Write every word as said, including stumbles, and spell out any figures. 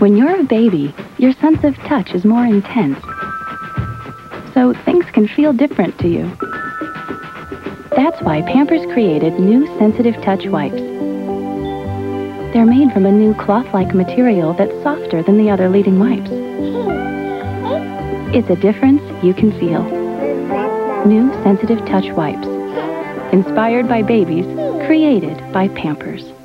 When you're a baby, your sense of touch is more intense, so things can feel different to you. That's why Pampers created new Sensitive Touch Wipes. They're made from a new cloth-like material that's softer than the other leading wipes. It's a difference you can feel. New Sensitive Touch Wipes. Inspired by babies, created by Pampers.